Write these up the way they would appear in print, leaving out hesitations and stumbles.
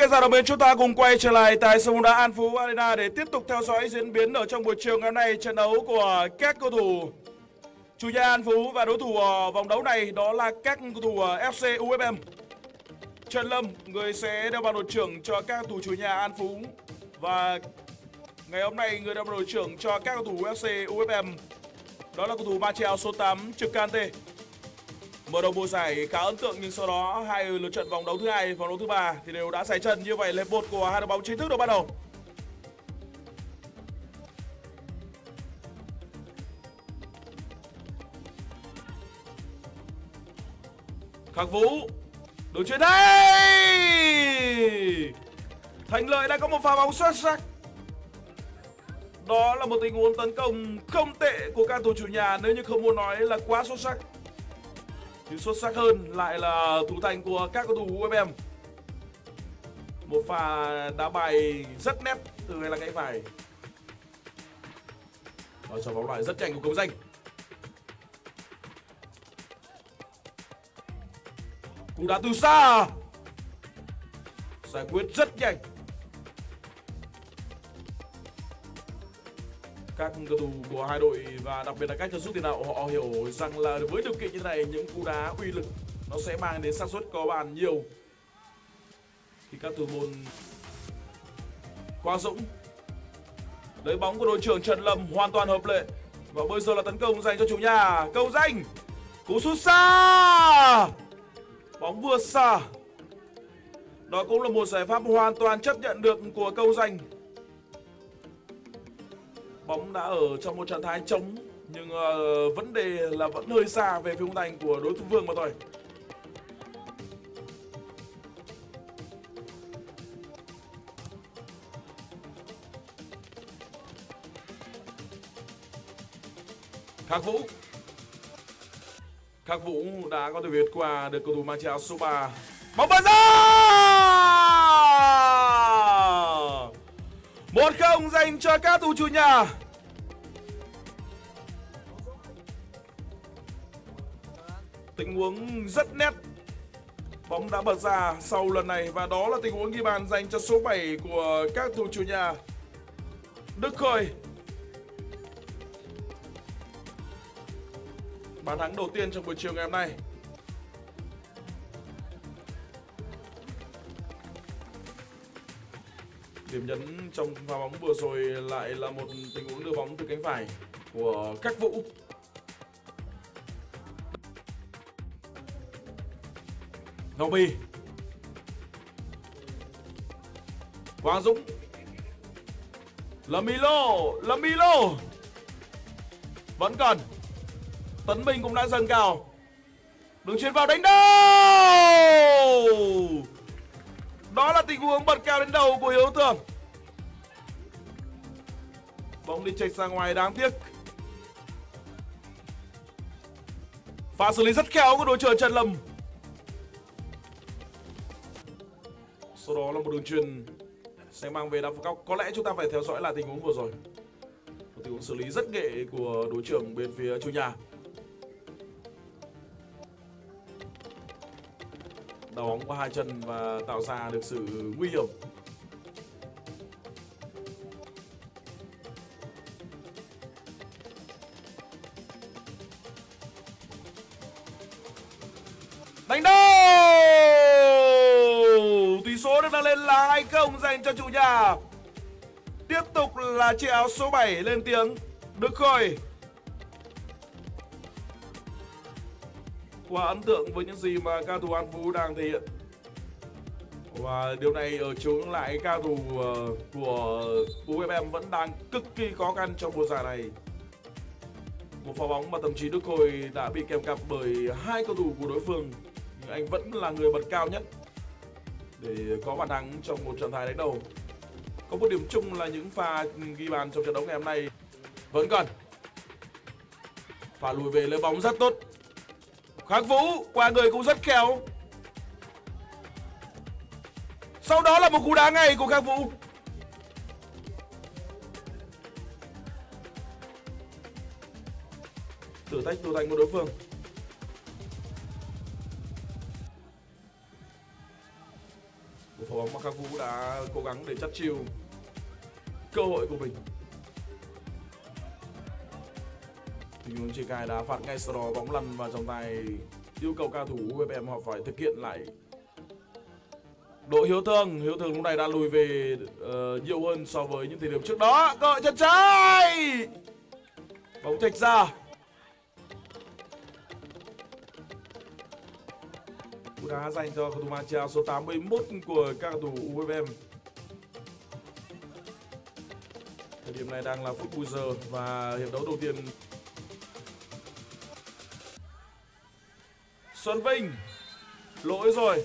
khán giả đồng mến, chúng ta cùng quay trở lại tại sân bóng đá An Phú Arena để tiếp tục theo dõi diễn biến ở trong buổi chiều ngày hôm nay. Trận đấu của các cầu thủ chủ nhà An Phú và đối thủ vòng đấu này đó là các cầu thủ FC UFM. Trần Lâm, người sẽ đeo bảng đội trưởng cho các cầu thủ chủ nhà An Phú, và ngày hôm nay người đeo bảng đội trưởng cho các cầu thủ FC UFM đó là cầu thủ mang chiếc áo số 8 Trực Kante. Mở đầu mùa giải khá ấn tượng, nhưng sau đó hai lượt trận vòng đấu thứ hai, vòng đấu thứ ba thì đều đã xảy chân. Như vậy, hiệp một của hai đội bóng chính thức được bắt đầu. Khắc Vũ đường chuyền hay, Thành Lợi đã có một pha bóng xuất sắc. Đó là một tình huống tấn công không tệ của các cầu thủ chủ nhà, nếu như không muốn nói là quá xuất sắc thì xuất sắc hơn lại là thủ thành của các cầu thủ UFM. Một pha đá bài rất nét từ ngay là cánh phải, và cho bóng lại rất nhanh của Công Danh. Cú đá từ xa giải quyết rất nhanh. Các cầu thủ của hai đội và đặc biệt là các chân sút tiền đạo họ hiểu rằng là với điều kiện như thế này, những cú đá uy lực nó sẽ mang đến xác suất có bàn nhiều. Thì các thủ môn Quang Dũng lấy bóng của đội trưởng Trần Lâm hoàn toàn hợp lệ, và bây giờ là tấn công dành cho chủ nhà Công Danh. Cú sút xa, bóng vượt xa. Đó cũng là một giải pháp hoàn toàn chấp nhận được của Công Danh. Bóng đã ở trong một trạng thái trống, nhưng vấn đề là vẫn hơi xa về phía khung thành của đối thủ Vương mà thôi. Khắc Vũ đã có thể vượt qua được cầu thủ mang chiếc áo số 3. Bóng bật ra 1-0 dành cho các cầu thủ chủ nhà. Tình huống rất nét, bóng đã bật ra sau lần này, và đó là tình huống ghi bàn dành cho số 7 của các cầu thủ chủ nhà Đức Khôi. Bàn thắng đầu tiên trong buổi chiều ngày hôm nay. Điểm nhấn trong pha bóng vừa rồi lại là một tình huống đưa bóng từ cánh phải của Khắc Vũ. Ngọc Bì, Quang Dũng, Lâm Milo vẫn còn. Tấn Minh cũng đã dâng cao, đường chuyền vào đánh đầu. Đó là tình huống bật cao đến đầu của Hiếu Tường. Bóng đi chệch ra ngoài, đáng tiếc. Pha xử lý rất khéo của đội trưởng Trần Lâm. Sau đó là một đường chuyền sẽ mang về đá phạt góc. Có lẽ chúng ta phải theo dõi lại tình huống vừa rồi. Một tình huống xử lý rất nghệ của đội trưởng bên phía chủ nhà. Đá bóng qua hai chân và tạo ra được sự nguy hiểm. Đánh đầu, tỷ số được nâng lên là 2-0 dành cho chủ nhà. Tiếp tục là chiếc áo số 7 lên tiếng, Đức Khôi. Quá ấn tượng với những gì mà cao thủ An Phú đang thể hiện, và điều này ở chiếu lại cao thủ của UFM vẫn đang cực kỳ khó khăn trong mùa giải này. Một pha bóng mà thậm chí Đức Khôi đã bị kèm cặp bởi hai cầu thủ của đối phương, nhưng anh vẫn là người bật cao nhất để có bàn thắng trong một trận thái đánh đầu. Có một điểm chung là những pha ghi bàn trong trận đấu ngày hôm nay vẫn còn. Pha lùi về lấy bóng rất tốt. Khắc Vũ qua người cũng rất khéo. Sau đó là một cú đá ngay của Khắc Vũ. Thử thách thủ thành của đối phương. Pha bóng mà Khắc Vũ đã cố gắng để chắt chiu cơ hội của mình. Tình huống chia cài đá phạt ngay sau đó bóng lăn vào trong tay, yêu cầu cao thủ UFM họ phải thực hiện lại. Đội Hiếu Thương lúc này đã lùi về nhiều hơn so với những thời điểm trước đó. Cơ hội chân trái, bóng chệch ra. Cú đá dành cho cầu thủ Martial số 81 của các cầu thủ UFM. Thời điểm này đang là phút bù giờ và hiệp đấu đầu tiên. Xuân Vinh, lỗi rồi.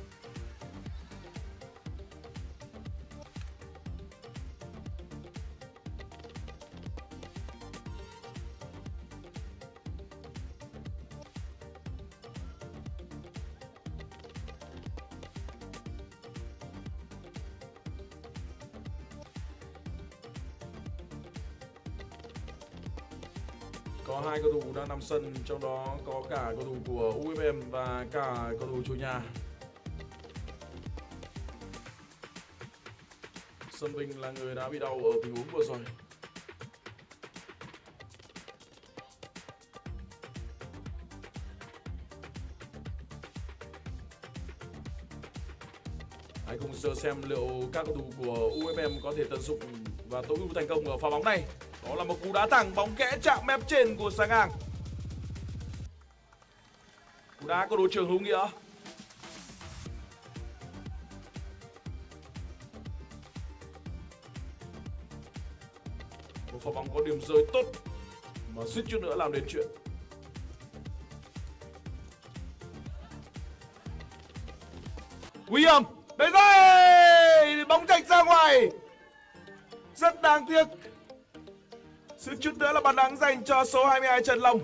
Có hai cầu thủ đang nằm sân, trong đó có cả cầu thủ của UFM và cả cầu thủ chủ nhà. Xuân Vinh là người đã bị đau ở tình huống vừa rồi. Hãy cùng chờ xem liệu các cầu thủ của UFM có thể tận dụng và tối ưu thành công ở pha bóng này. Đó là một cú đá thẳng, bóng kẽ chạm mép trên của Sang Ang. Cú đá của đội trưởng Hữu Nghĩa. Một pha bóng có điểm rơi tốt mà suýt chút nữa làm đến chuyện. Nguy hiểm, đấy rồi, bóng chệch ra ngoài. Rất đáng tiếc. Suýt chút nữa là bàn thắng dành cho số 22 Trần Long.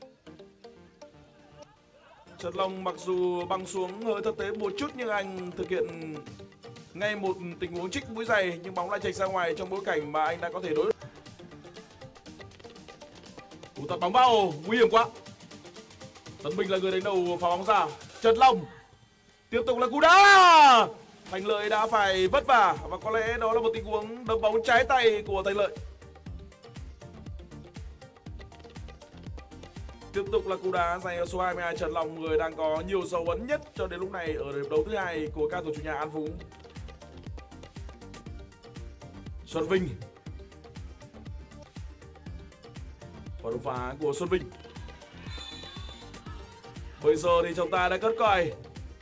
Trần Long mặc dù băng xuống hơi thực tế một chút nhưng anh thực hiện ngay một tình huống trích mũi giày, nhưng bóng lại chệch ra ngoài trong bối cảnh mà anh đã có thể đối. Cú tạt bóng vào, nguy hiểm quá. Tấn Bình là người đánh đầu phá bóng ra. Trần Long tiếp tục là cú đá. Thành Lợi đã phải vất vả và có lẽ đó là một tình huống đập bóng trái tay của Thành Lợi. Tiếp tục là cú đá dành cho số 22 Trần Long, người đang có nhiều dấu ấn nhất cho đến lúc này ở hiệp đấu thứ hai của các cầu thủ chủ nhà An Phú. Xuân Vinh. Và đột phá của Xuân Vinh. Bây giờ thì trọng tài đã cất còi.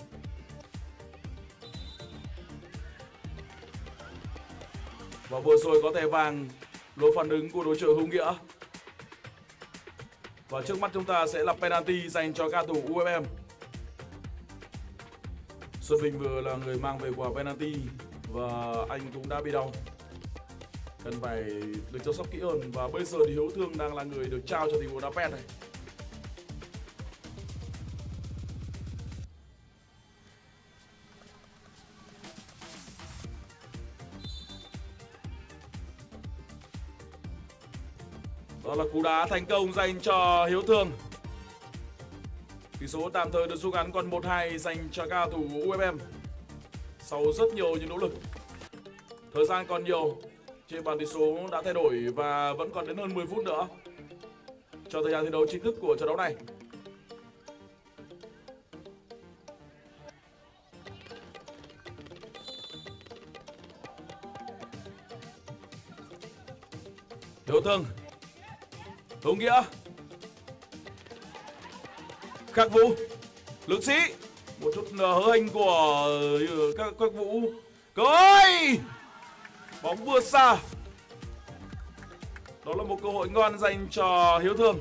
Và vừa rồi có thẻ vàng, lỗi phản ứng của đội trưởng Hữu Nghĩa. Và trước mắt chúng ta sẽ là penalty dành cho cao thủ UFM. Xuân Vinh vừa là người mang về quả penalty và anh cũng đã bị đau. Cần phải được chăm sóc kỹ hơn và bây giờ thì Hiếu Thương đang là người được trao cho tình huống đá pen này. Đó là cú đá thành công dành cho Hiếu Thương. Tỷ số tạm thời được rút ngắn còn 1-2 dành cho cao thủ UFM. Sau rất nhiều những nỗ lực, thời gian còn nhiều, trên bàn tỷ số đã thay đổi và vẫn còn đến hơn 10 phút nữa cho thời gian thi đấu chính thức của trận đấu này. Hiếu Thương, Hữu Nghĩa, Khắc Vũ, Lương Sĩ, một chút hớ hênh của các Vũ. Coi bóng vượt xa. Đó là một cơ hội ngon dành cho Hiếu Thương.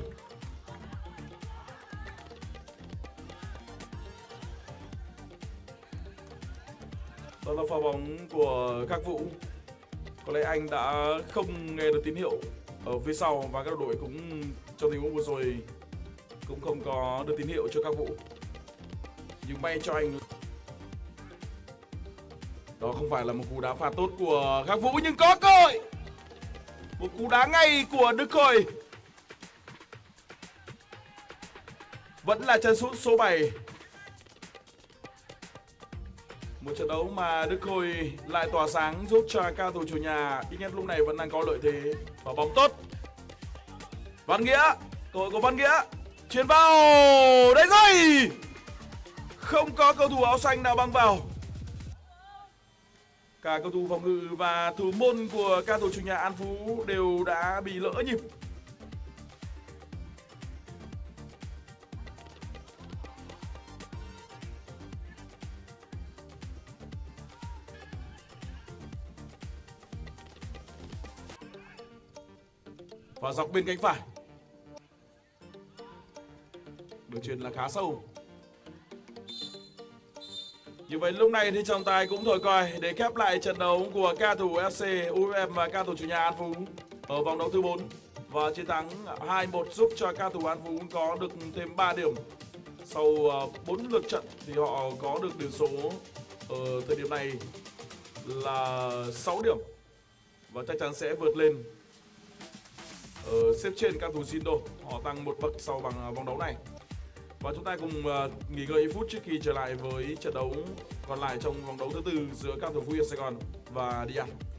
Đó là pha bóng của Khắc Vũ. Có lẽ anh đã không nghe được tín hiệu ở phía sau và các đội cũng trong tình huống vừa rồi cũng không có được tín hiệu cho Khắc Vũ. Nhưng may cho anh, đó không phải là một cú đá phạt tốt của Khắc Vũ nhưng có cơ hội. Một cú đá ngay của Đức Khôi. Vẫn là chân sút số 7. Một trận đấu mà Đức Khôi lại tỏa sáng giúp cho cao thủ chủ nhà ít nhất lúc này vẫn đang có lợi thế. Và bóng tốt. Văn Nghĩa, cơ hội của Văn Nghĩa, chuyền vào, đấy rồi. Không có cầu thủ áo xanh nào băng vào. Cả cầu thủ phòng ngự và thủ môn của cao thủ chủ nhà An Phú đều đã bị lỡ nhịp. Và dọc bên cánh phải, đường chuyền là khá sâu. Như vậy lúc này thì trọng tài cũng thổi còi để khép lại trận đấu của ca thủ FC UFM và ca thủ chủ nhà An Phú ở vòng đấu thứ 4. Và chiến thắng 2-1 giúp cho ca thủ An Phú có được thêm 3 điểm. Sau 4 lượt trận thì họ có được điểm số ở thời điểm này là 6 điểm. Và chắc chắn sẽ vượt lên xếp trên các thủ Sindo. Họ tăng một bậc sau bằng vòng đấu này. Và chúng ta cùng nghỉ ngơi ít phút trước khi trở lại với trận đấu còn lại trong vòng đấu thứ 4 giữa các thủ Phú Yên Sài Gòn và Đi An.